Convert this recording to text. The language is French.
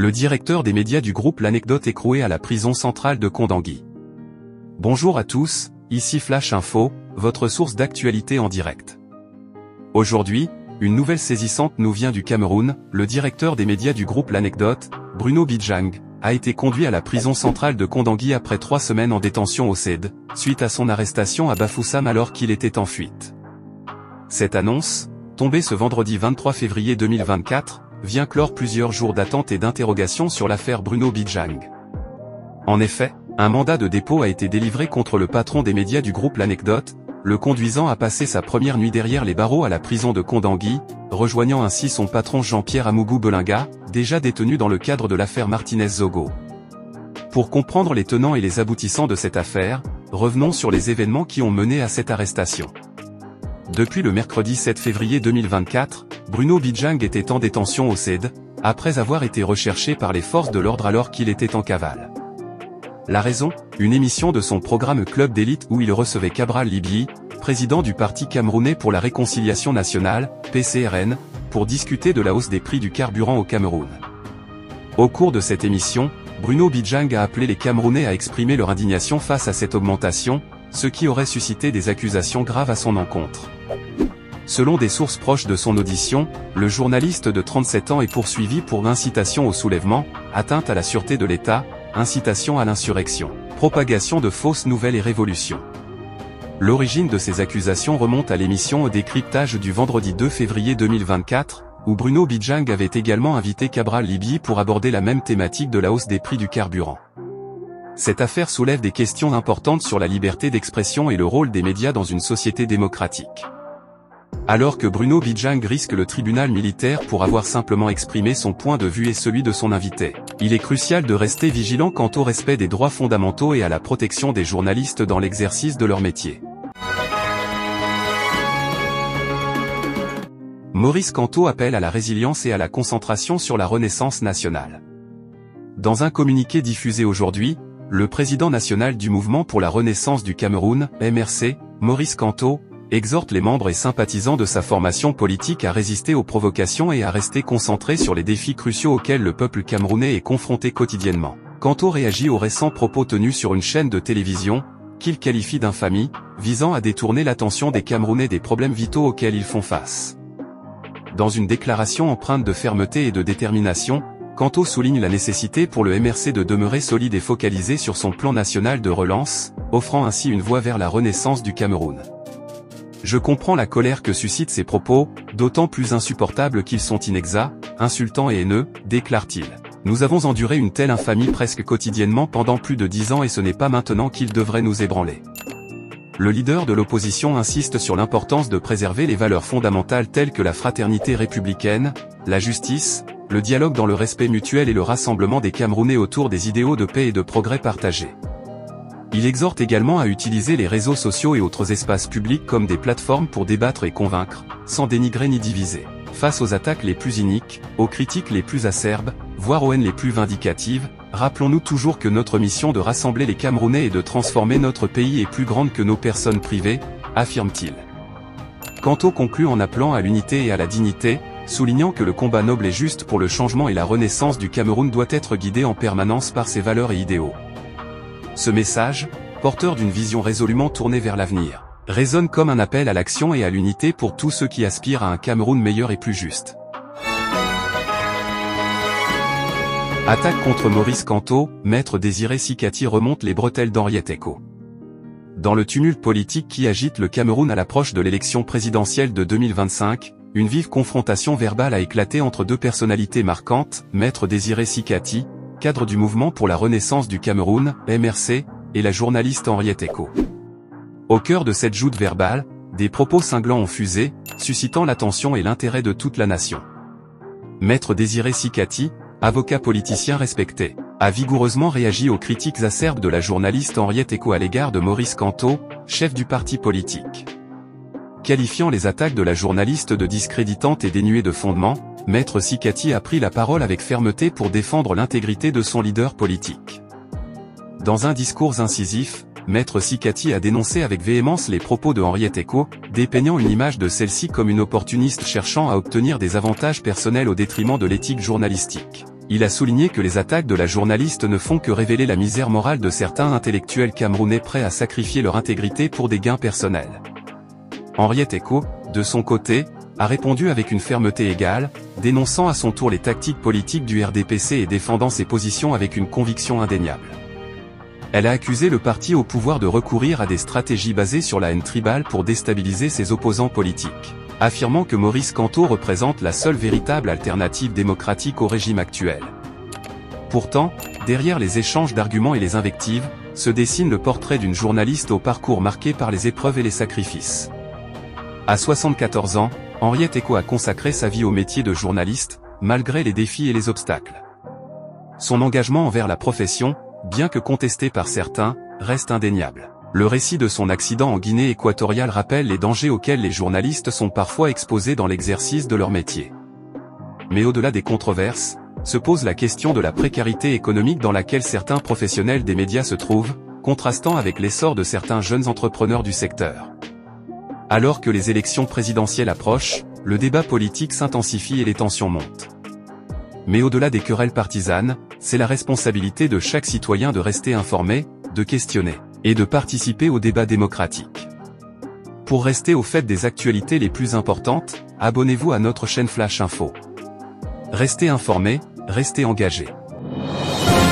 Le directeur des médias du groupe L'Anecdote écroué à la prison centrale de Kondangui. Bonjour à tous, ici Flash Info, votre source d'actualité en direct. Aujourd'hui, une nouvelle saisissante nous vient du Cameroun. Le directeur des médias du groupe L'Anecdote, Bruno Bijang, a été conduit à la prison centrale de Kondangui après 3 semaines en détention au CED, suite à son arrestation à Bafoussam alors qu'il était en fuite. Cette annonce, tombée ce vendredi 23 février 2024, vient clore plusieurs jours d'attente et d'interrogation sur l'affaire Bruno Bijang. En effet, un mandat de dépôt a été délivré contre le patron des médias du groupe L'Anecdote, le conduisant à passer sa première nuit derrière les barreaux à la prison de Kondangui, rejoignant ainsi son patron Jean-Pierre Amougou Belinga, déjà détenu dans le cadre de l'affaire Martinez-Zogo. Pour comprendre les tenants et les aboutissants de cette affaire, revenons sur les événements qui ont mené à cette arrestation. Depuis le mercredi 7 février 2024, Bruno Bijang était en détention au CED, après avoir été recherché par les forces de l'ordre alors qu'il était en cavale. La raison, une émission de son programme Club d'élite où il recevait Cabral Libye, président du Parti camerounais pour la réconciliation nationale, PCRN, pour discuter de la hausse des prix du carburant au Cameroun. Au cours de cette émission, Bruno Bijang a appelé les Camerounais à exprimer leur indignation face à cette augmentation, ce qui aurait suscité des accusations graves à son encontre. Selon des sources proches de son audition, le journaliste de 37 ans est poursuivi pour incitation au soulèvement, atteinte à la sûreté de l'État, incitation à l'insurrection, propagation de fausses nouvelles et révolution. L'origine de ces accusations remonte à l'émission au décryptage du vendredi 2 février 2024, où Bruno Bijang avait également invité Cabral Libye pour aborder la même thématique de la hausse des prix du carburant. Cette affaire soulève des questions importantes sur la liberté d'expression et le rôle des médias dans une société démocratique. Alors que Bruno Bijang risque le tribunal militaire pour avoir simplement exprimé son point de vue et celui de son invité, il est crucial de rester vigilant quant au respect des droits fondamentaux et à la protection des journalistes dans l'exercice de leur métier. Maurice Kamto appelle à la résilience et à la concentration sur la renaissance nationale. Dans un communiqué diffusé aujourd'hui, le président national du Mouvement pour la Renaissance du Cameroun, MRC, Maurice Kamto, exhorte les membres et sympathisants de sa formation politique à résister aux provocations et à rester concentrés sur les défis cruciaux auxquels le peuple camerounais est confronté quotidiennement. Kamto réagit aux récents propos tenus sur une chaîne de télévision, qu'il qualifie d'infamie, visant à détourner l'attention des Camerounais des problèmes vitaux auxquels ils font face. Dans une déclaration empreinte de fermeté et de détermination, Kamto souligne la nécessité pour le MRC de demeurer solide et focalisé sur son plan national de relance, offrant ainsi une voie vers la renaissance du Cameroun. Je comprends la colère que suscitent ces propos, d'autant plus insupportables qu'ils sont inexacts, insultants et haineux, déclare-t-il. Nous avons enduré une telle infamie presque quotidiennement pendant plus de 10 ans et ce n'est pas maintenant qu'il devrait nous ébranler. Le leader de l'opposition insiste sur l'importance de préserver les valeurs fondamentales telles que la fraternité républicaine, la justice, le dialogue dans le respect mutuel et le rassemblement des Camerounais autour des idéaux de paix et de progrès partagés. Il exhorte également à utiliser les réseaux sociaux et autres espaces publics comme des plateformes pour débattre et convaincre, sans dénigrer ni diviser. Face aux attaques les plus iniques, aux critiques les plus acerbes, voire aux haines les plus vindicatives, rappelons-nous toujours que notre mission de rassembler les Camerounais et de transformer notre pays est plus grande que nos personnes privées, affirme-t-il. Kamto conclut en appelant à l'unité et à la dignité, soulignant que le combat noble et juste pour le changement et la renaissance du Cameroun doit être guidé en permanence par ses valeurs et idéaux. Ce message, porteur d'une vision résolument tournée vers l'avenir, résonne comme un appel à l'action et à l'unité pour tous ceux qui aspirent à un Cameroun meilleur et plus juste. Attaque contre Maurice Kamto, Maître Désiré Sikati remonte les bretelles d'Henriette Eko. Dans le tumulte politique qui agite le Cameroun à l'approche de l'élection présidentielle de 2025, une vive confrontation verbale a éclaté entre deux personnalités marquantes, Maître Désiré Sikati, cadre du Mouvement pour la Renaissance du Cameroun, MRC, et la journaliste Henriette Eko. Au cœur de cette joute verbale, des propos cinglants ont fusé, suscitant l'attention et l'intérêt de toute la nation. Maître Désiré Sikati, avocat politicien respecté, a vigoureusement réagi aux critiques acerbes de la journaliste Henriette Eko à l'égard de Maurice Kamto, chef du parti politique. Qualifiant les attaques de la journaliste de discréditantes et dénuées de fondement, Maître Sikati a pris la parole avec fermeté pour défendre l'intégrité de son leader politique. Dans un discours incisif, Maître Sikati a dénoncé avec véhémence les propos de Henriette Eko, dépeignant une image de celle-ci comme une opportuniste cherchant à obtenir des avantages personnels au détriment de l'éthique journalistique. Il a souligné que les attaques de la journaliste ne font que révéler la misère morale de certains intellectuels camerounais prêts à sacrifier leur intégrité pour des gains personnels. Henriette Eko, de son côté, a répondu avec une fermeté égale, dénonçant à son tour les tactiques politiques du RDPC et défendant ses positions avec une conviction indéniable. Elle a accusé le parti au pouvoir de recourir à des stratégies basées sur la haine tribale pour déstabiliser ses opposants politiques, affirmant que Maurice Kamto représente la seule véritable alternative démocratique au régime actuel. Pourtant, derrière les échanges d'arguments et les invectives, se dessine le portrait d'une journaliste au parcours marqué par les épreuves et les sacrifices. À 74 ans, Henriette Eko a consacré sa vie au métier de journaliste, malgré les défis et les obstacles. Son engagement envers la profession, bien que contesté par certains, reste indéniable. Le récit de son accident en Guinée équatoriale rappelle les dangers auxquels les journalistes sont parfois exposés dans l'exercice de leur métier. Mais au-delà des controverses, se pose la question de la précarité économique dans laquelle certains professionnels des médias se trouvent, contrastant avec l'essor de certains jeunes entrepreneurs du secteur. Alors que les élections présidentielles approchent, le débat politique s'intensifie et les tensions montent. Mais au-delà des querelles partisanes, c'est la responsabilité de chaque citoyen de rester informé, de questionner, et de participer au débat démocratique. Pour rester au fait des actualités les plus importantes, abonnez-vous à notre chaîne Flash Info. Restez informé, restez engagé.